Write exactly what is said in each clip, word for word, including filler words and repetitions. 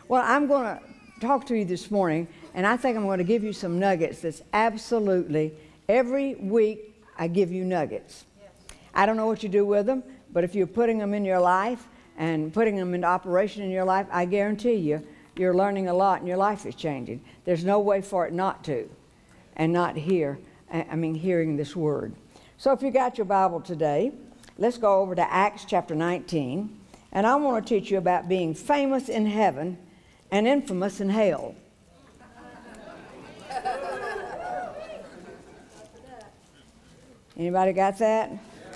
Well, I'm going to talk to you this morning, and I think I'm going to give you some nuggets that's absolutely, every week I give you nuggets. Yes. I don't know what you do with them, but if you're putting them in your life and putting them into operation in your life, I guarantee you, you're learning a lot and your life is changing. There's no way for it not to, and not hear, I mean, hearing this word. So if you got your Bible today, let's go over to Acts chapter nineteen, and I want to teach you about being famous in heaven and infamous in hell. Anybody got that?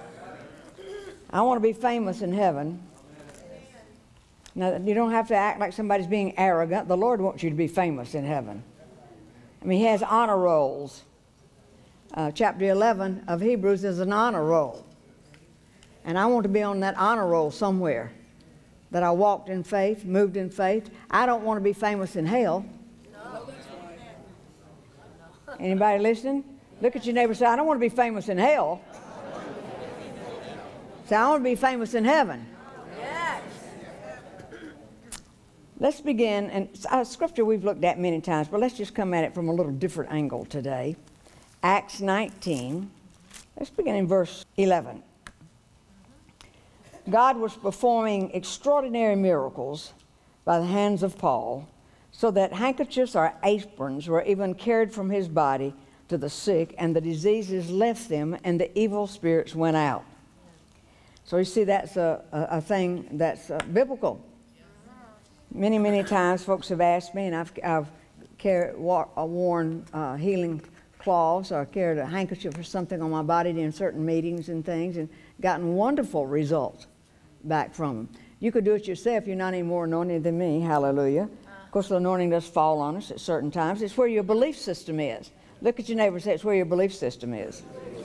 I want to be famous in heaven. Now, you don't have to act like somebody's being arrogant. The Lord wants you to be famous in heaven. I mean, He has honor rolls. Uh, chapter eleven of Hebrews is an honor roll. And I want to be on that honor roll somewhere. That I walked in faith, moved in faith. I don't want to be famous in hell. No. Anybody listening? Look at your neighbor and say, I don't want to be famous in hell. Say, I want to be famous in heaven. Yes. Let's begin, and uh, scripture we've looked at many times, but let's just come at it from a little different angle today. Acts nineteen. Let's begin in verse eleven. God was performing extraordinary miracles by the hands of Paul, so that handkerchiefs or aprons were even carried from his body to the sick, and the diseases left them, and the evil spirits went out. So you see, that's a, a, a thing that's uh, biblical. Many, many times folks have asked me, and I've, I've carried, wa worn uh, healing cloths, or carried a handkerchief or something on my body in certain meetings and things, and gotten wonderful results back from them. You could do it yourself. You're not any more anointed than me. Hallelujah. Uh, of course, the anointing does fall on us at certain times. It's where your belief system is. Look at your neighbor and say, it's where your belief system is.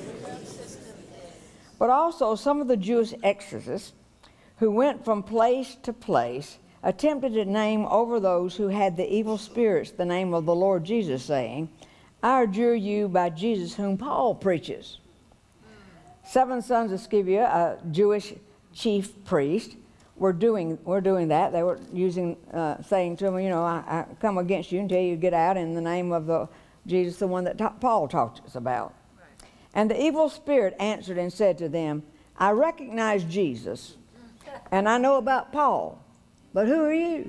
But also, some of the Jewish exorcists who went from place to place attempted to name over those who had the evil spirits the name of the Lord Jesus, saying, I adjure you by Jesus whom Paul preaches. Seven sons of Sceva, a Jewish chief priest, were doing, were doing that. They were using, uh, saying to him, you know, I, I come against you until you get out in the name of the Jesus, the one that ta Paul talked to us about. Right. And the evil spirit answered and said to them, I recognize Jesus, and I know about Paul, but who are you?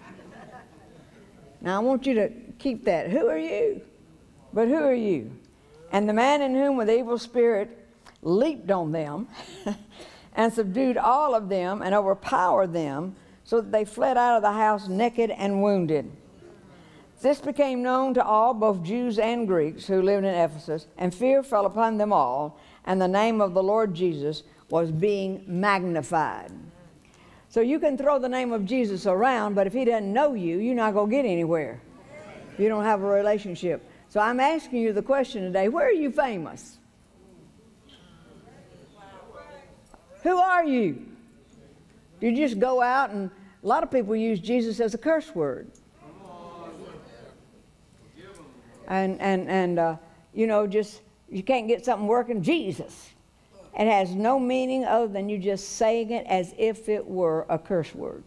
Now I want you to keep that. Who are you? But who are you? And the man in whom the evil spirit leaped on them and subdued all of them and overpowered them, so that they fled out of the house naked and wounded. This became known to all, both Jews and Greeks, who lived in Ephesus, and fear fell upon them all, and the name of the Lord Jesus was being magnified. So you can throw the name of Jesus around, but if He doesn't know you, you're not going to get anywhere. You don't have a relationship. So I'm asking you the question today, where are you famous? Who are you? Do you just go out and, a lot of people use Jesus as a curse word. And, and, and uh, you know, just, you can't get something working, Jesus. It has no meaning other than you just saying it as if it were a curse word.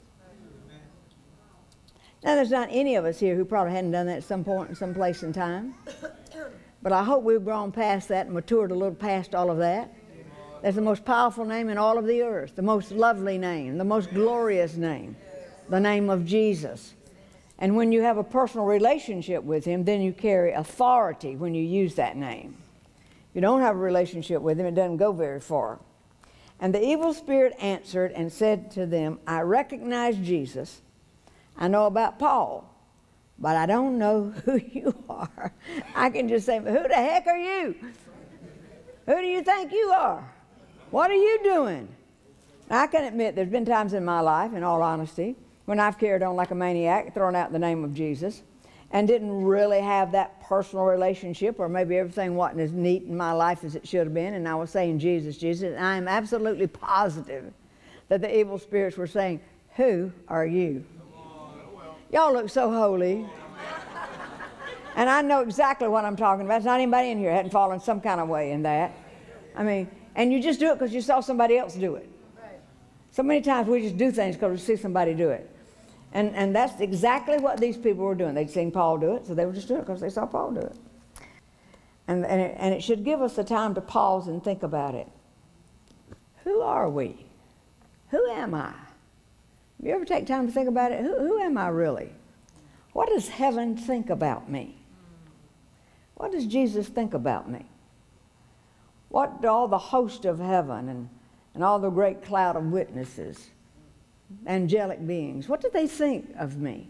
Now, there's not any of us here who probably hadn't done that at some point in some place in time. But I hope we've grown past that and matured a little past all of that. That's the most powerful name in all of the earth, the most lovely name, the most glorious name, the name of Jesus. And when you have a personal relationship with Him, then you carry authority when you use that name. If you don't have a relationship with Him, it doesn't go very far. And the evil spirit answered and said to them, I recognize Jesus. I know about Paul, but I don't know who you are. I can just say, who the heck are you? Who do you think you are? What are you doing? Now, I can admit there's been times in my life, in all honesty, when I've carried on like a maniac, thrown out the name of Jesus, and didn't really have that personal relationship, or maybe everything wasn't as neat in my life as it should have been, and I was saying Jesus, Jesus, and I am absolutely positive that the evil spirits were saying, who are you? Y'all look so holy. And I know exactly what I'm talking about. There's not anybody in here who hadn't fallen some kind of way in that. I mean, and you just do it because you saw somebody else do it. So many times we just do things because we see somebody do it. And, and that's exactly what these people were doing. They'd seen Paul do it, so they were just doing it because they saw Paul do it. And, and, it. and it should give us the time to pause and think about it. Who are we? Who am I? Have you ever take time to think about it? Who, who am I really? What does heaven think about me? What does Jesus think about me? What do all the host of heaven and, and all the great cloud of witnesses, angelic beings, what do they think of me?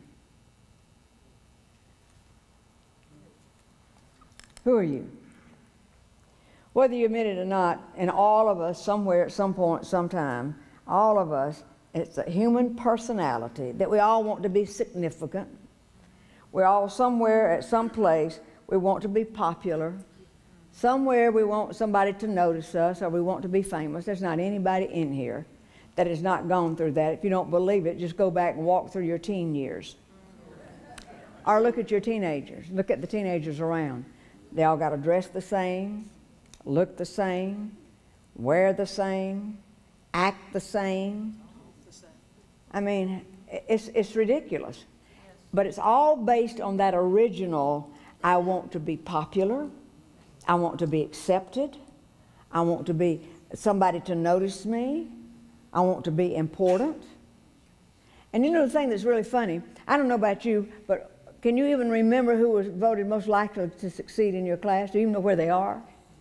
Who are you? Whether you admit it or not, in all of us, somewhere, at some point, sometime, all of us, it's a human personality that we all want to be significant. We're all somewhere at some place, we want to be popular. Somewhere we want somebody to notice us, or we want to be famous. There's not anybody in here that has not gone through that. If you don't believe it, just go back and walk through your teen years. Or look at your teenagers. Look at the teenagers around. They all got to dress the same, look the same, wear the same, act the same. I mean, it's, it's ridiculous. But it's all based on that original, I want to be popular, I want to be accepted, I want to be somebody to notice me, I want to be important. And you know the thing that's really funny, I don't know about you, but can you even remember who was voted most likely to succeed in your class? Do you even know where they are?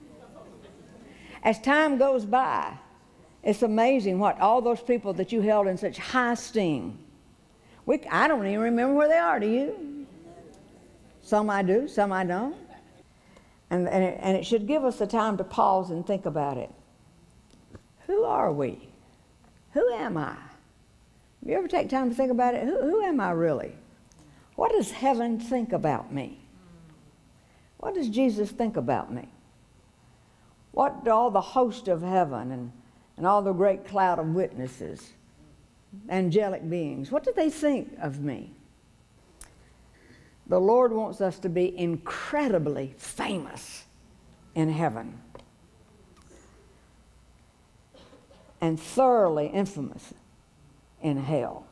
As time goes by, it's amazing what all those people that you held in such high esteem, we, I don't even remember where they are, do you? Some I do, some I don't. And, and, it, and it should give us the time to pause and think about it. Who are we? Who am I? Have you ever take time to think about it? Who, who am I really? What does heaven think about me? What does Jesus think about me? What do all the host of heaven and, and all the great cloud of witnesses, angelic beings, what do they think of me? The Lord wants us to be incredibly famous in heaven and thoroughly infamous in hell.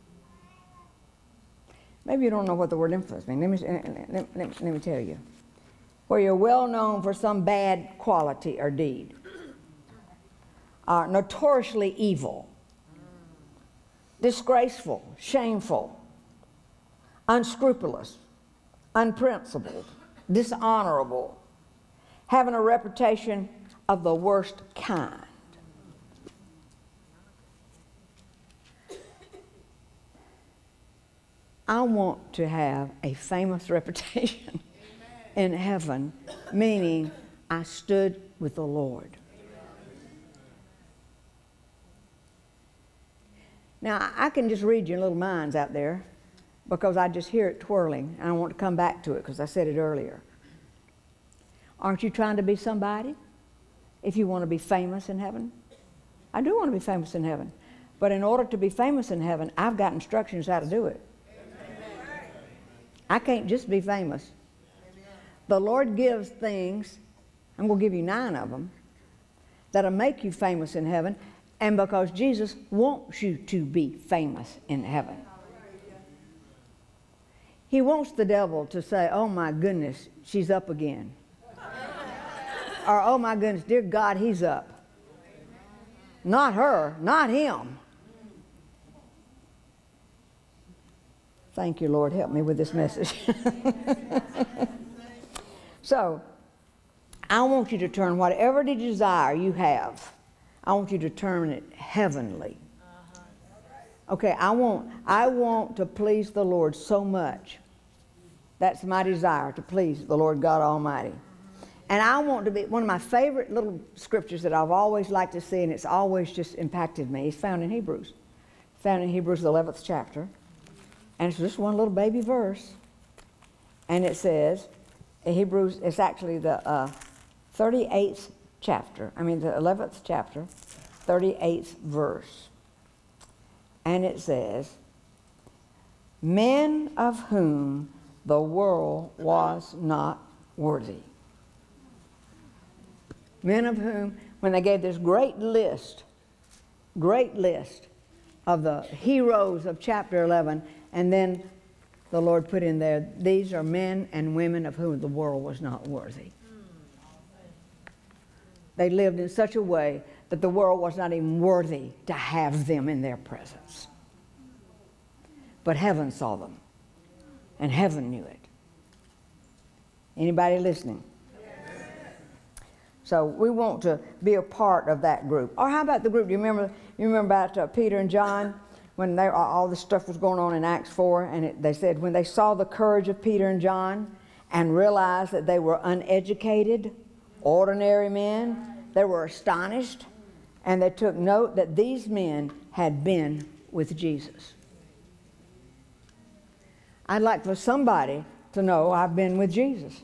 Maybe you don't know what the word infamous means. Let me, let, let, let me tell you. Where you're well known for some bad quality or deed, are notoriously evil, disgraceful, shameful, unscrupulous, unprincipled, dishonorable, having a reputation of the worst kind. I want to have a famous reputation in heaven, meaning I stood with the Lord. Now, I can just read your little minds out there because I just hear it twirling, and I want to come back to it because I said it earlier. Aren't you trying to be somebody if you want to be famous in heaven? I do want to be famous in heaven. But in order to be famous in heaven, I've got instructions how to do it. I can't just be famous. The Lord gives things, I'm going to give you nine of them, that'll make you famous in heaven, and because Jesus wants you to be famous in heaven. He wants the devil to say, oh my goodness, she's up again. Or, oh my goodness, dear God, he's up. Not her, not him. Thank you, Lord. Help me with this message. So, I want you to turn whatever the desire you have, I want you to turn it heavenly. Okay, I want, I want to please the Lord so much. That's my desire, to please the Lord God Almighty. And I want to be, one of my favorite little scriptures that I've always liked to see, and it's always just impacted me, is found in Hebrews. Found in Hebrews, the eleventh chapter. And it's just one little baby verse. And it says, in Hebrews, it's actually the uh, thirty-eighth chapter, I mean the eleventh chapter, thirty-eighth verse. And it says, men of whom the world was not worthy. Men of whom, when they gave this great list, great list of the heroes of chapter eleven, And then the Lord put in there, these are men and women of whom the world was not worthy. They lived in such a way that the world was not even worthy to have them in their presence. But heaven saw them, and heaven knew it. Anybody listening? So we want to be a part of that group. Or how about the group? You remember? You remember about uh, Peter and John when they, all this stuff was going on in Acts four, and it, they said when they saw the courage of Peter and John and realized that they were uneducated, ordinary men, they were astonished, and they took note that these men had been with Jesus. I'd like for somebody to know I've been with Jesus.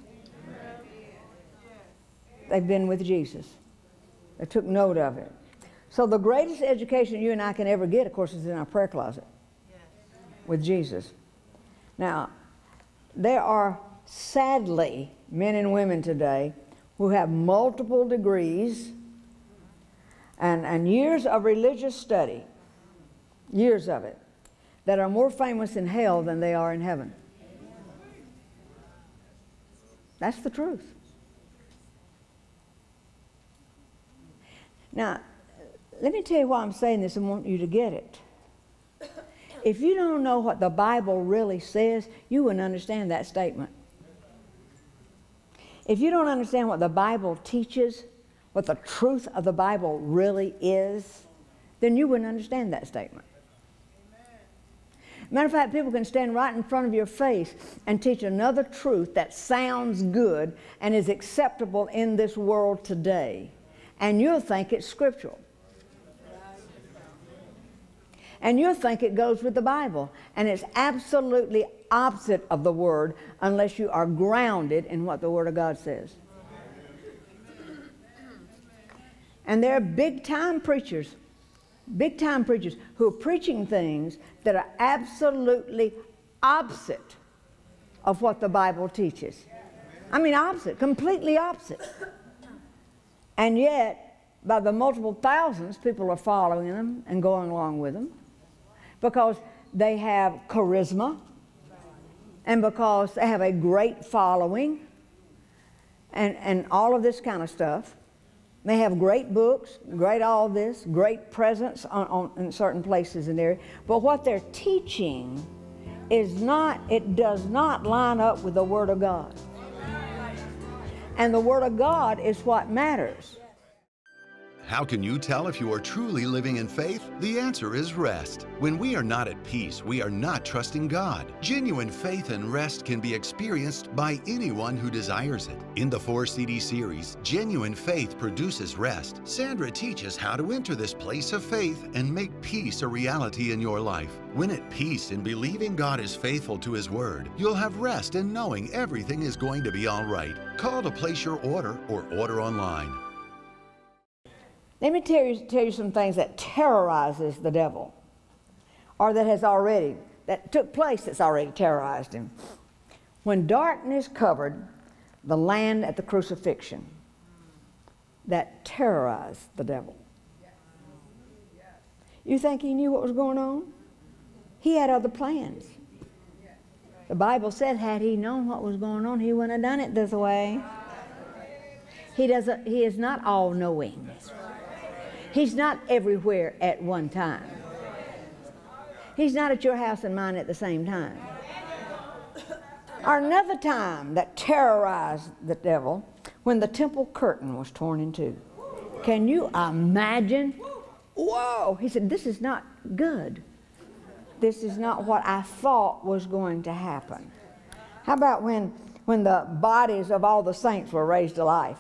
They've been with Jesus. They took note of it. So the greatest education you and I can ever get, of course, is in our prayer closet with Jesus. Now, there are sadly men and women today who have multiple degrees and, and years of religious study, years of it, that are more famous in hell than they are in heaven. That's the truth. Now, let me tell you why I'm saying this and want you to get it. If you don't know what the Bible really says, you wouldn't understand that statement. If you don't understand what the Bible teaches, what the truth of the Bible really is, then you wouldn't understand that statement. Matter of fact, people can stand right in front of your face and teach another truth that sounds good and is acceptable in this world today, and you'll think it's scriptural. And you'll think it goes with the Bible, and it's absolutely opposite of the Word unless you are grounded in what the Word of God says. And there are big-time preachers, big-time preachers who are preaching things that are absolutely opposite of what the Bible teaches. I mean opposite, completely opposite. And yet, by the multiple thousands, people are following them and going along with them because they have charisma and because they have a great following and, and all of this kind of stuff. They have great books, great all this, great presence on, on, in certain places in there. But what they're teaching is not, it does not line up with the Word of God. And the Word of God is what matters. How can you tell if you are truly living in faith? The answer is rest. When we are not at peace, we are not trusting God. Genuine faith and rest can be experienced by anyone who desires it. In the four C D series, Genuine Faith Produces Rest, Sandra teaches how to enter this place of faith and make peace a reality in your life. When at peace in believing God is faithful to His Word, you'll have rest in knowing everything is going to be all right. Call to place your order or order online. Let me tell you, tell you some things that terrorizes the devil, or that has already, that took place that's already terrorized him. When darkness covered the land at the crucifixion, that terrorized the devil. You think he knew what was going on? He had other plans. The Bible said had he known what was going on, he wouldn't have done it this way. He doesn't, he is not all-knowing. He's not everywhere at one time. He's not at your house and mine at the same time. Or another time that terrorized the devil, when the temple curtain was torn in two. Can you imagine? Whoa! He said, this is not good. This is not what I thought was going to happen. How about when, when the bodies of all the saints were raised to life?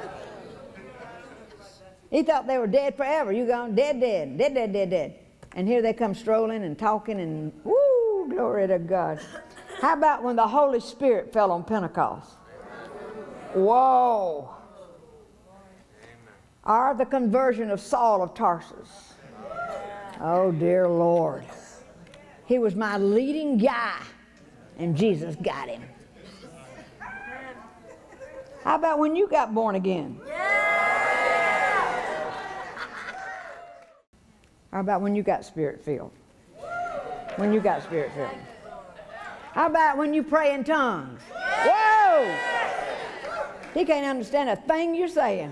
He thought they were dead forever. You gone, dead, dead, dead, dead, dead, dead. And here they come strolling and talking and, woo, glory to God. How about when the Holy Spirit fell on Pentecost? Whoa. Or the conversion of Saul of Tarsus. Oh, dear Lord. He was my leading guy, and Jesus got him. How about when you got born again? How about when you got Spirit-filled? when you got spirit filled? How about when you pray in tongues? Whoa! He can't understand a thing you're saying.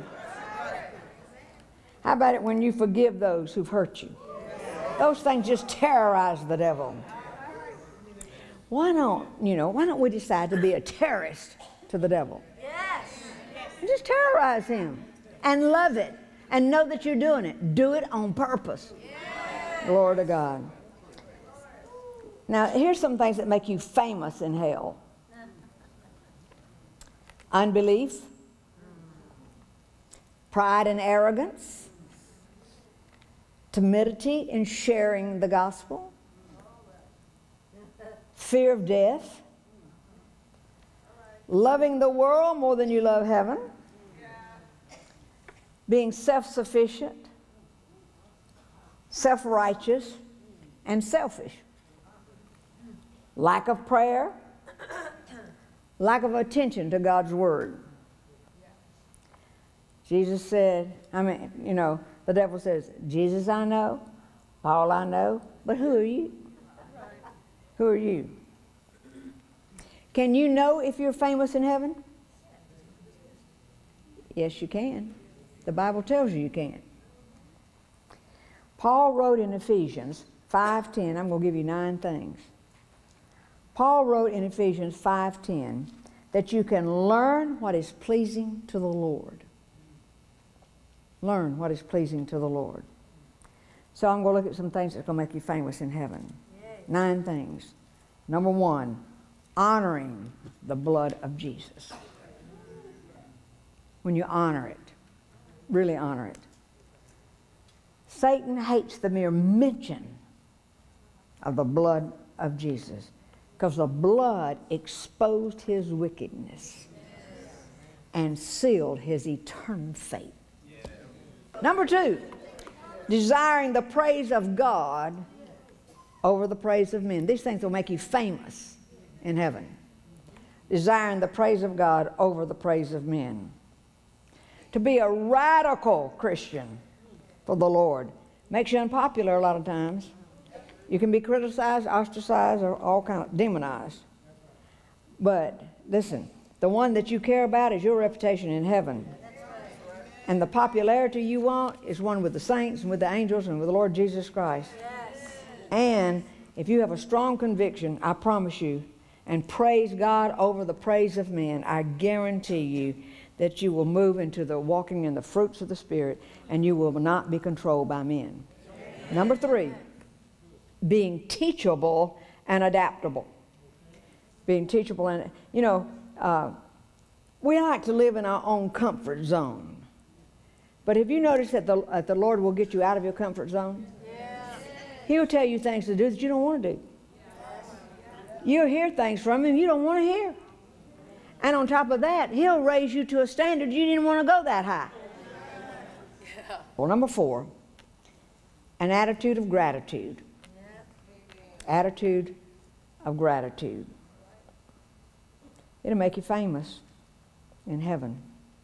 How about it when you forgive those who've hurt you? Those things just terrorize the devil. Why don't, you know, why don't we decide to be a terrorist to the devil? Yes. And just terrorize him and love it and know that you're doing it. Do it on purpose. Yes. Glory to God. Now, here's some things that make you famous in hell. Unbelief, pride and arrogance, timidity in sharing the gospel, fear of death, loving the world more than you love heaven, being self-sufficient, self-righteous, and selfish, lack of prayer, lack of attention to God's word. Jesus said, I mean, you know, the devil says, Jesus I know, Paul I know, but who are you? Who are you? Can you know if you're famous in heaven? Yes, you can. The Bible tells you you can. Paul wrote in Ephesians five ten, I'm going to give you nine things. Paul wrote in Ephesians five ten that you can learn what is pleasing to the Lord. Learn what is pleasing to the Lord. So I'm going to look at some things that's going to make you famous in heaven. Nine things. Number one, honoring the blood of Jesus. When you honor it, really honor it. Satan hates the mere mention of the blood of Jesus because the blood exposed his wickedness and sealed his eternal fate. Number two, desiring the praise of God over the praise of men. These things will make you famous in heaven. Desiring the praise of God over the praise of men. To be a radical Christian for the Lord makes you unpopular a lot of times. You can be criticized, ostracized, or all kind of demonized. But listen, the one that you care about is your reputation in heaven. And the popularity you want is one with the saints and with the angels and with the Lord Jesus Christ. Yes. And if you have a strong conviction, I promise you, and praise God over the praise of men, I guarantee you that you will move into the walking in the fruits of the Spirit and you will not be controlled by men. Amen. Number three, being teachable and adaptable. Being teachable and, you know, uh, we like to live in our own comfort zone. But have you noticed that the, uh, the Lord will get you out of your comfort zone? Yes. He'll tell you things to do that you don't want to do. Yes. You'll hear things from Him you don't want to hear. And on top of that, He'll raise you to a standard you didn't want to go that high. Yeah. Well, number four, an attitude of gratitude. Yeah. Attitude of gratitude. It'll make you famous in heaven.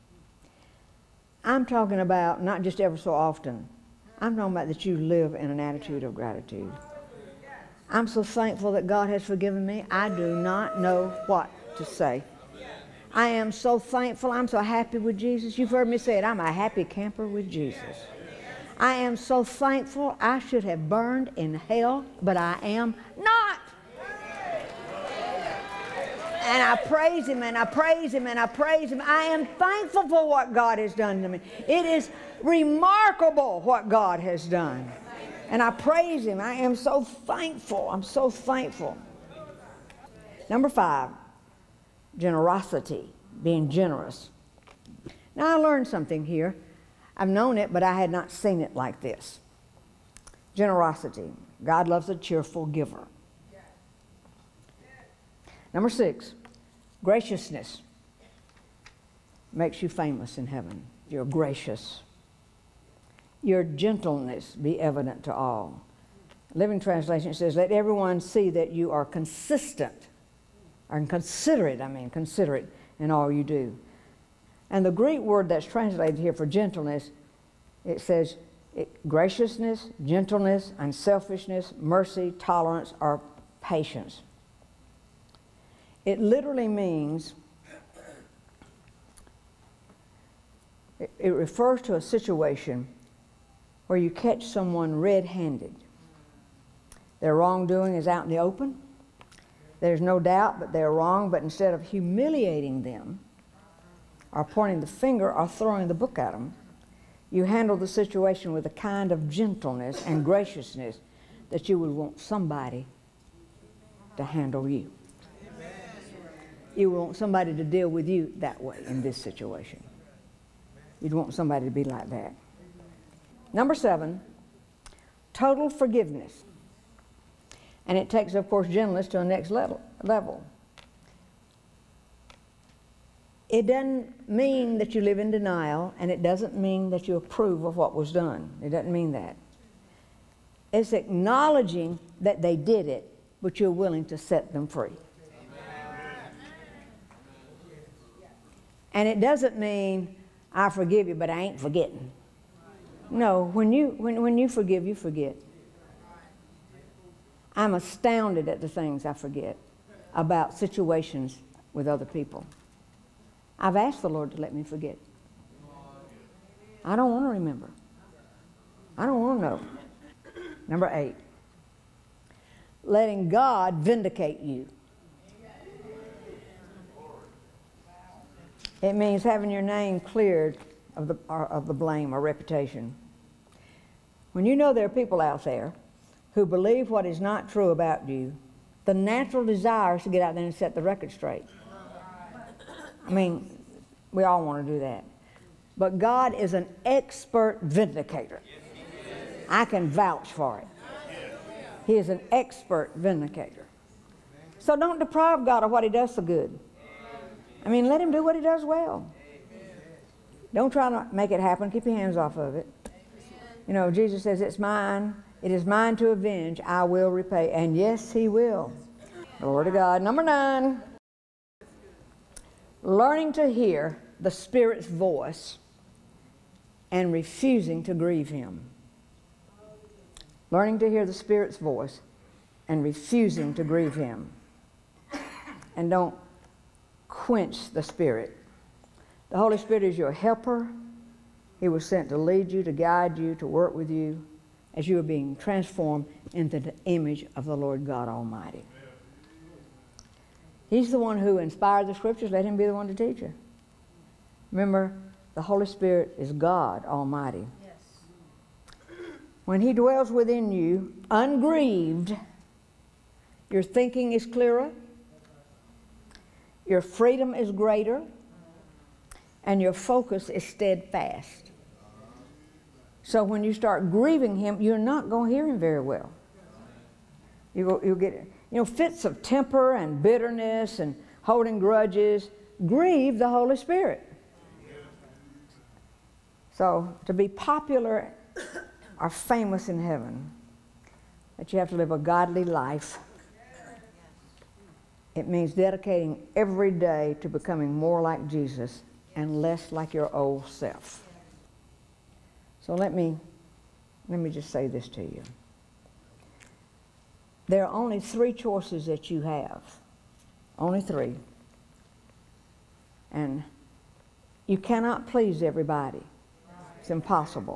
I'm talking about not just ever so often. I'm talking about that you live in an attitude of gratitude. I'm so thankful that God has forgiven me. I do not know what to say. I am so thankful. I'm so happy with Jesus. You've heard me say it. I'm a happy camper with Jesus. I am so thankful. I should have burned in hell, but I am not. And I praise Him, and I praise Him, and I praise Him. I am thankful for what God has done to me. It is remarkable what God has done. And I praise Him. I am so thankful. I'm so thankful. Number five, generosity, being generous. Now I learned something here. I've known it, but I had not seen it like this. Generosity. God loves a cheerful giver. Number six, graciousness makes you famous in heaven. You're gracious. Your gentleness be evident to all. Living Translation says, let everyone see that you are consistent, or considerate, I mean, considerate in all you do. And the Greek word that's translated here for gentleness, it says It, graciousness, gentleness, unselfishness, mercy, tolerance, or patience. It literally means, it, it refers to a situation where you catch someone red-handed. Their wrongdoing is out in the open. There's no doubt that they're wrong, but instead of humiliating them, or pointing the finger, or throwing the book at them, you handle the situation with a kind of gentleness and graciousness that you would want somebody to handle you. You would want somebody to deal with you that way in this situation. You'd want somebody to be like that. Number seven, total forgiveness. And it takes, of course, gentleness to the next level. level. It doesn't mean that you live in denial, and it doesn't mean that you approve of what was done. It doesn't mean that. It's acknowledging that they did it, but you're willing to set them free. And it doesn't mean, I forgive you, but I ain't forgetting. No, when you, when, when you forgive, you forget. I'm astounded at the things I forget about situations with other people. I've asked the Lord to let me forget. I don't want to remember. I don't want to know. Number eight, letting God vindicate you. It means having your name cleared of the, of the blame or reputation. When you know there are people out there who believe what is not true about you, the natural desire is to get out there and set the record straight. I mean, we all want to do that. But God is an expert vindicator. I can vouch for it. He is an expert vindicator. So don't deprive God of what He does so good. I mean, let Him do what He does well. Don't try to make it happen. Keep your hands off of it. You know, Jesus says, it's mine. It is mine to avenge. I will repay. And yes, He will. Glory to God. Number nine, learning to hear the Spirit's voice and refusing to grieve Him. Learning to hear the Spirit's voice and refusing to grieve Him. And don't quench the Spirit. The Holy Spirit is your helper. He was sent to lead you, to guide you, to work with you as you are being transformed into the image of the Lord God Almighty. He's the one who inspired the Scriptures. Let Him be the one to teach you. Remember, the Holy Spirit is God Almighty. Yes. When He dwells within you, ungrieved, your thinking is clearer, your freedom is greater, and your focus is steadfast. So when you start grieving Him, you're not going to hear Him very well. You go, you'll get, you know, fits of temper and bitterness and holding grudges grieve the Holy Spirit. So to be popular or famous in heaven, that you have to live a godly life. It means dedicating every day to becoming more like Jesus and less like your old self. So let me, let me just say this to you. There are only three choices that you have. Only three. And you cannot please everybody. It's impossible.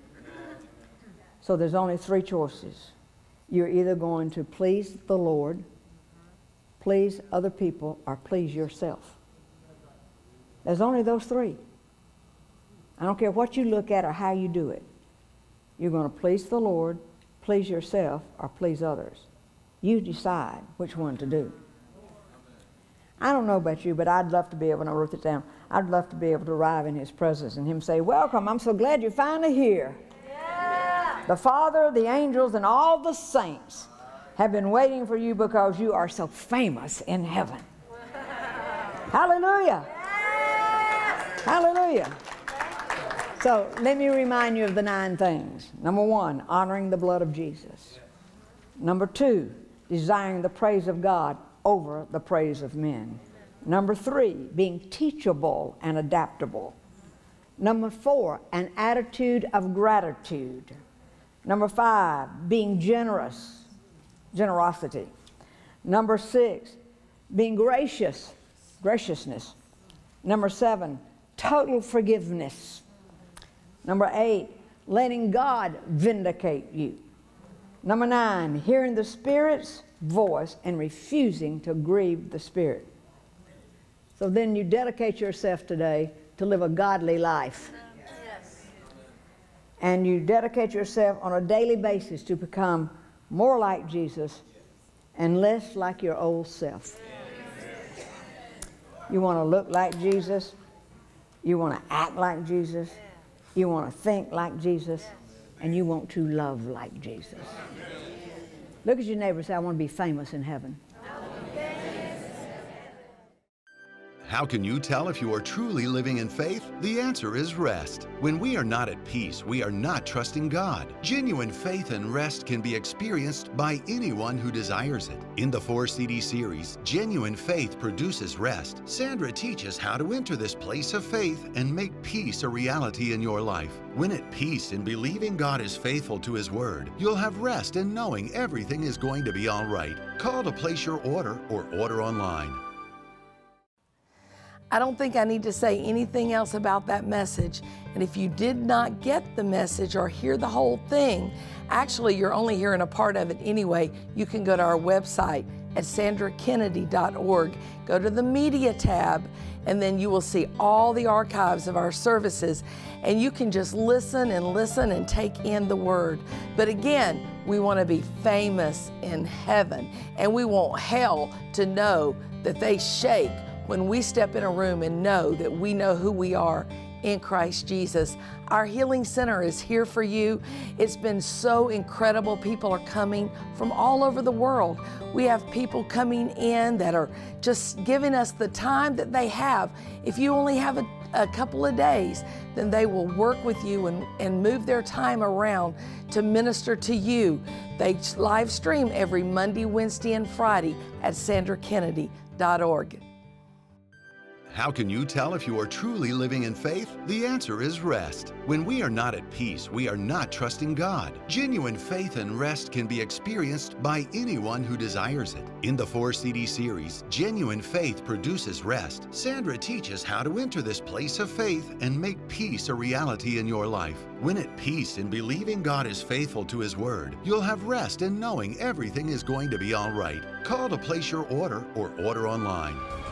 So there's only three choices. You're either going to please the Lord, please other people, or please yourself. There's only those three. I don't care what you look at or how you do it. You're going to please the Lord, please yourself, or please others. You decide which one to do. I don't know about you, but I'd love to be able, and I wrote it down, I'd love to be able to arrive in His presence and Him say, welcome, I'm so glad you're finally here. Yeah. The Father, the angels, and all the saints have been waiting for you because you are so famous in heaven. Hallelujah. Yeah. Hallelujah. So let me remind you of the nine things. Number one, honoring the blood of Jesus. Number two, desiring the praise of God over the praise of men. Number three, being teachable and adaptable. Number four, an attitude of gratitude. Number five, being generous, generosity. Number six, being gracious, graciousness. Number seven, total forgiveness. Number eight, letting God vindicate you. Number nine, hearing the Spirit's voice and refusing to grieve the Spirit. So then you dedicate yourself today to live a godly life. Yes. And you dedicate yourself on a daily basis to become more like Jesus and less like your old self. You want to look like Jesus. You want to act like Jesus. You want to think like Jesus. And you want to love like Jesus. Look at your neighbor and say, I want to be famous in heaven. How can you tell if you are truly living in faith? The answer is rest. When we are not at peace, we are not trusting God. Genuine faith and rest can be experienced by anyone who desires it. In the four C D series, Genuine Faith Produces Rest, Sandra teaches how to enter this place of faith and make peace a reality in your life. When at peace in believing God is faithful to His Word, you'll have rest in knowing everything is going to be all right. Call to place your order or order online. I don't think I need to say anything else about that message. And if you did not get the message or hear the whole thing, actually you're only hearing a part of it anyway, you can go to our website at sandra kennedy dot org. Go to the media tab and then you will see all the archives of our services and you can just listen and listen and take in the Word. But again, we want to be famous in heaven and we want hell to know that they shake when we step in a room and know that we know who we are in Christ Jesus. Our Healing Center is here for you. It's been so incredible. People are coming from all over the world. We have people coming in that are just giving us the time that they have. If you only have a, a couple of days, then they will work with you and, and move their time around to minister to you. They live stream every Monday, Wednesday, and Friday at sandra kennedy dot org. How can you tell if you are truly living in faith? The answer is rest. When we are not at peace, we are not trusting God. Genuine faith and rest can be experienced by anyone who desires it. In the four C D series, Genuine Faith Produces Rest, Sandra teaches how to enter this place of faith and make peace a reality in your life. When at peace in believing God is faithful to His Word, you'll have rest in knowing everything is going to be all right. Call to place your order or order online.